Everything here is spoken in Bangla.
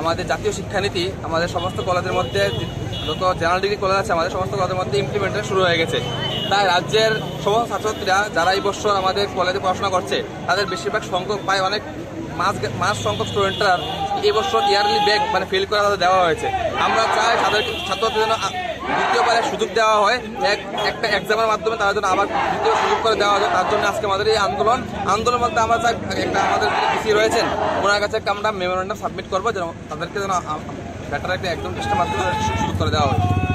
আমাদের জাতীয় শিক্ষানীতি আমাদের সমস্ত কলেজের মধ্যে, যত জেনারেল ডিগ্রি কলেজ আছে আমাদের সমস্ত কলেজের মধ্যে ইমপ্লিমেন্টেশন শুরু হয়ে গেছে। তাই রাজ্যের সমস্ত ছাত্রছাত্রীরা যারা এই বছর আমাদের কলেজে পড়াশোনা করছে তাদের বেশিরভাগ সংখ্যক প্রায় অনেক মাস সংখ্যক স্টুডেন্টরা এই বছর ইয়ারলি ব্যাক ফেল করা তাদের দেওয়া হয়েছে। আমরা চাই ছাত্রদের জন্য দ্বিতীয়বারের সুযোগ দেওয়া হয়, একটা এক্সামের মাধ্যমে তারা যেন আবার দ্বিতীয় সুযোগ করে দেওয়া হয়। তার জন্য আজকে আমাদের এই আন্দোলন বলতে আমরা চাই একটা আমাদের ডিসি রয়েছেন ওনার কাছে আমরা মেমোরেন্ডাম সাবমিট করবো যেন তাদেরকে যেন বেটার একটা একদম টেস্টের মাধ্যমে সুযোগ করে দেওয়া হয়।